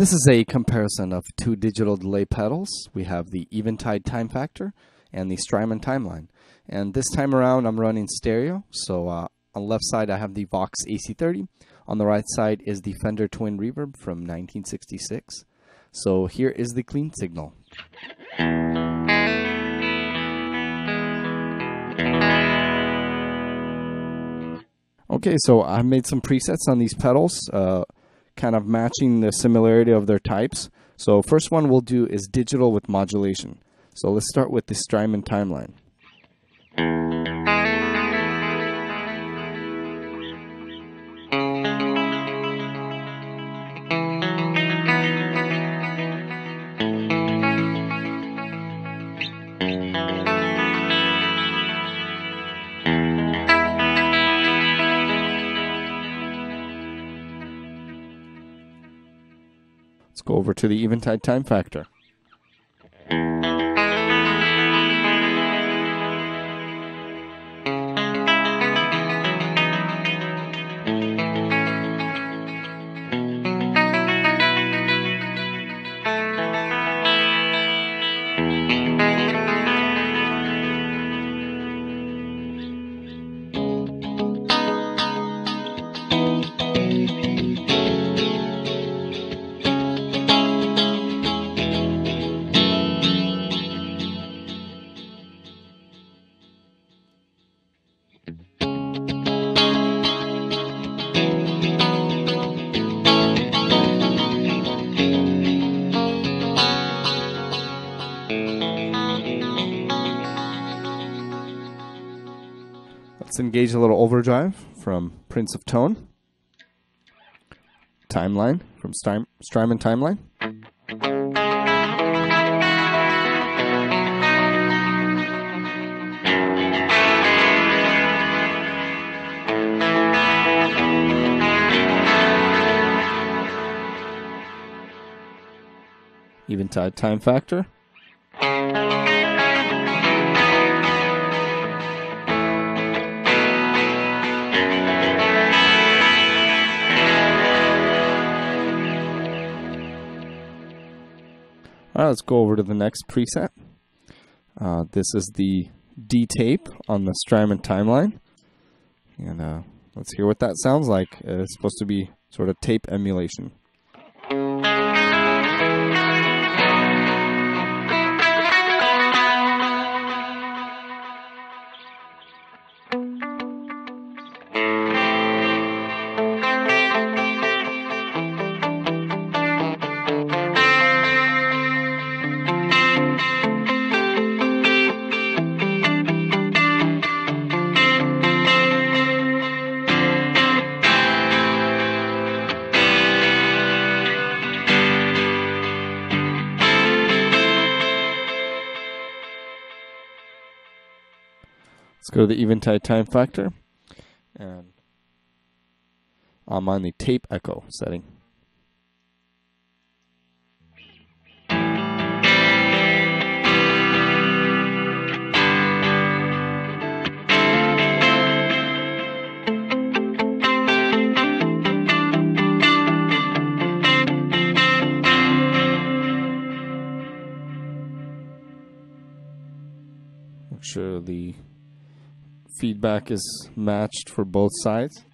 This is a comparison of two digital delay pedals. We have the Eventide Time Factor and the Strymon Timeline. And this time around I'm running stereo, so on the left side I have the Vox AC30. On the right side is the Fender Twin Reverb from 1966. So here is the clean signal. Okay, so I made some presets on these pedals, kind of matching the similarity of their types. So first one we'll do is digital with modulation. So let's start with the Strymon Timeline. Let's go over to the Eventide Time Factor. Let's engage a little overdrive from Prince of Tone. Timeline from Strymon Timeline. Eventide Time Factor. All right, let's go over to the next preset. This is the D tape on the Strymon Timeline. And let's hear what that sounds like. It's supposed to be sort of tape emulation. Let's go to the Eventide Time Factor, and I'm on the tape echo setting. Make sure the feedback is matched for both sides.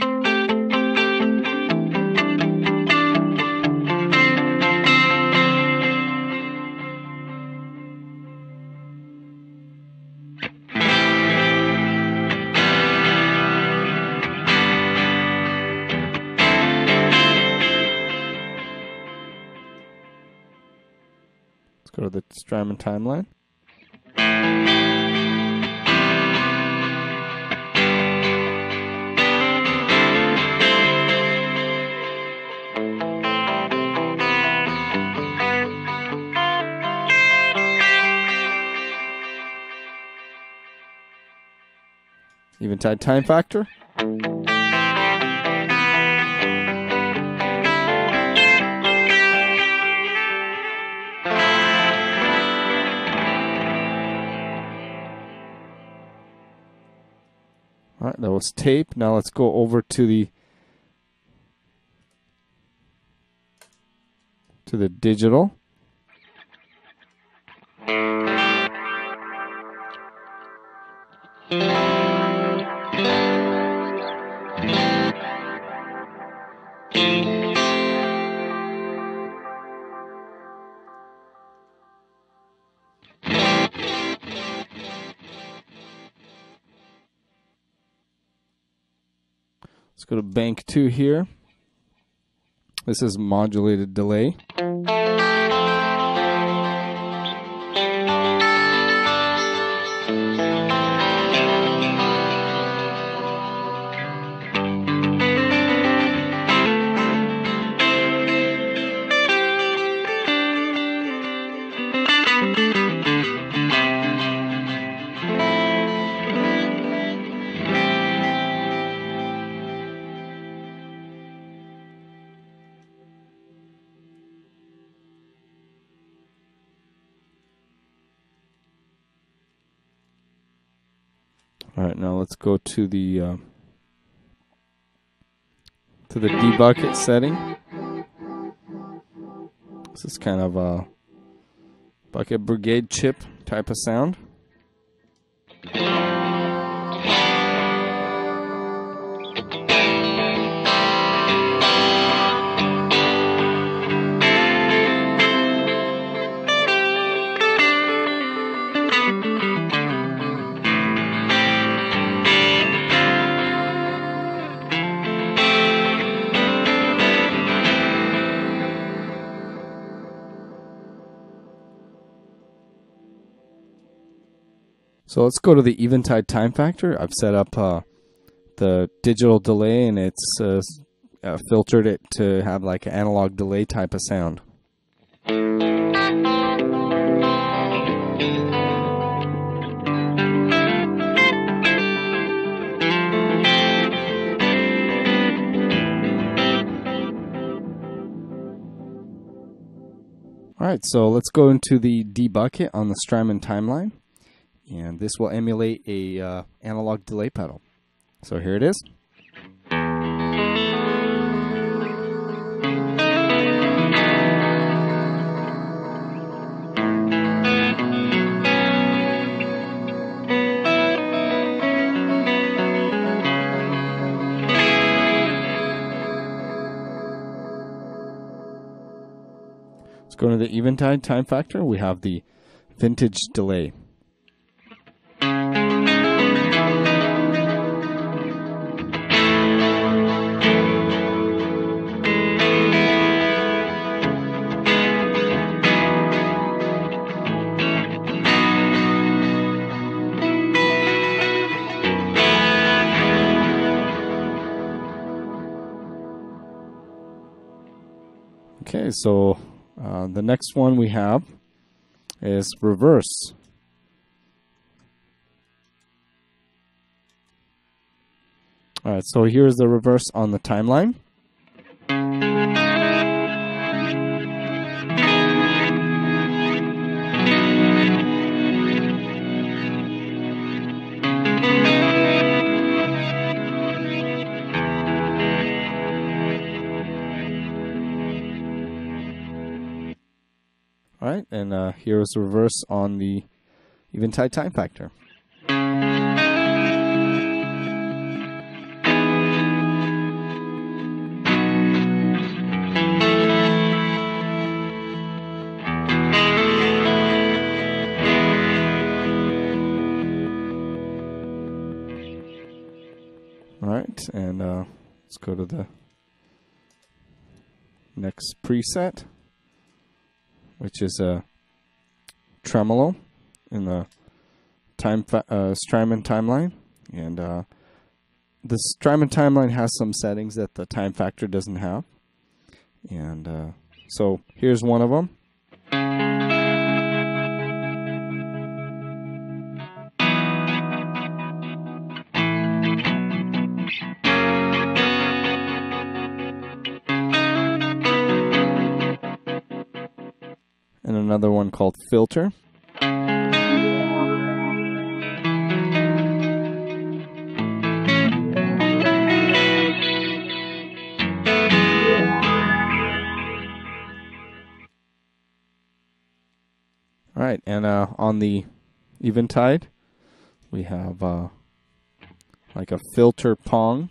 Let's go to the Strymon Timeline. Eventide Time Factor. All right, that was tape. Now let's go over to the to the digital. Let's go to bank 2 here. This is modulated delay. All right, now let's go to the D-bucket setting. This is kind of a bucket brigade chip type of sound. So let's go to the Eventide time factor. I've set up the digital delay, and it's filtered it to have like an analog delay type of sound. Alright, so let's go into the D-bucket on the Strymon timeline. And this will emulate a analog delay pedal. So here it is. Let's go to the Eventide time factor. We have the vintage delay. Okay, so the next one we have is reverse. Alright, so here's the reverse on the timeline. Alright, and here's the reverse on the Eventide time factor. Alright, and let's go to the next preset, which is a tremolo in the Strymon timeline. And the Strymon timeline has some settings that the time factor doesn't have. And so here's one of them. And another one called filter. All right, and on the Eventide, we have like a filter Pong.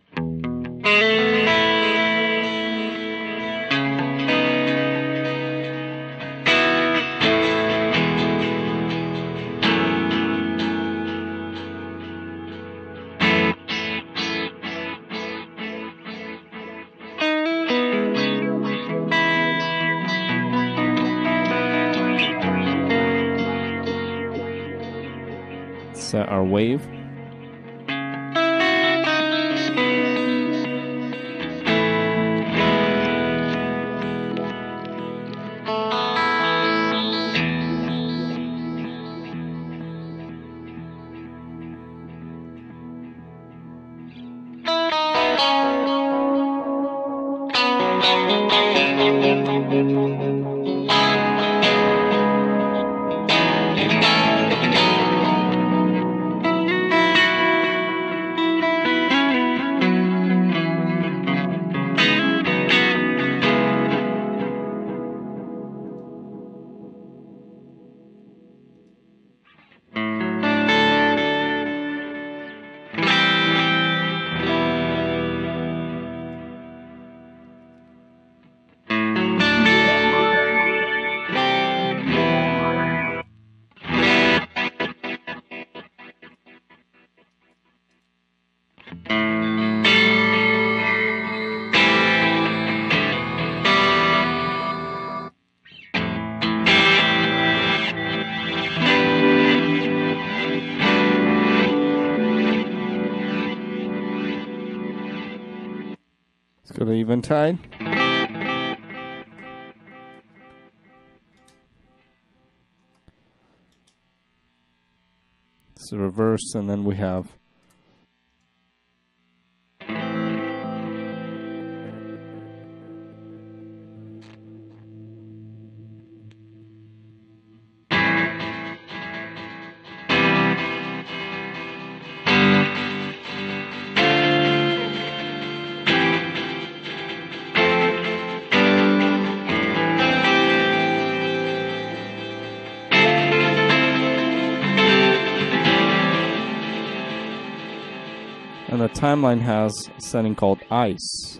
Set our wave. Let's go to Eventide. It's the reverse, and then we have and the timeline has a setting called Ice.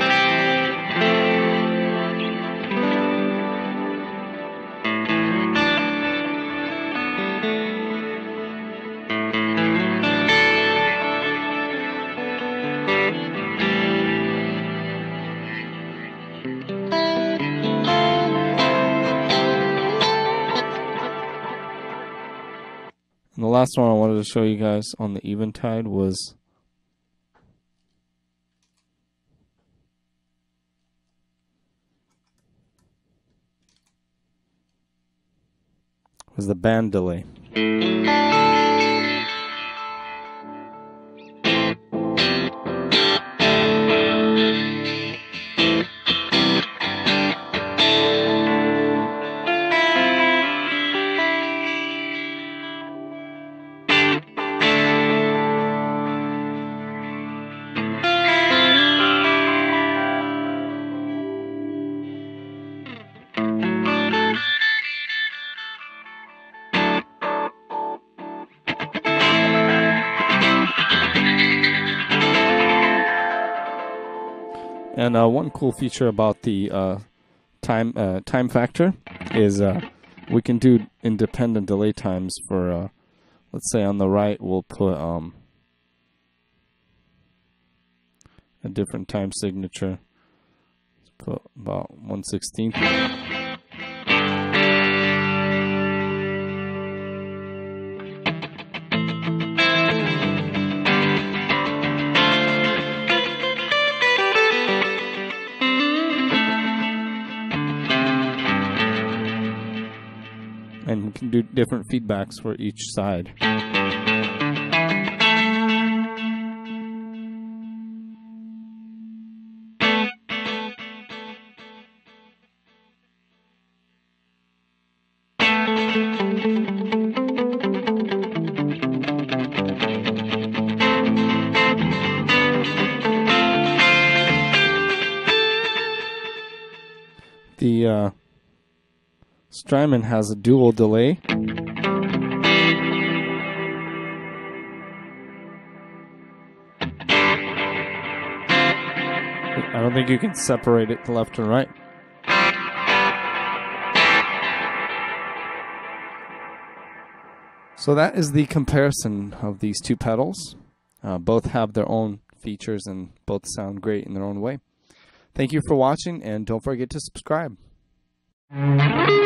And the last one I wanted to show you guys on the Eventide was the band delay. And one cool feature about the time factor is we can do independent delay times for, let's say on the right we'll put a different time signature. Let's put about 1/16. And we can do different feedbacks for each side. The Strymon has a dual delay. I don't think you can separate it to left and right. So that is the comparison of these two pedals. Both have their own features and both sound great in their own way. Thank you for watching, and don't forget to subscribe.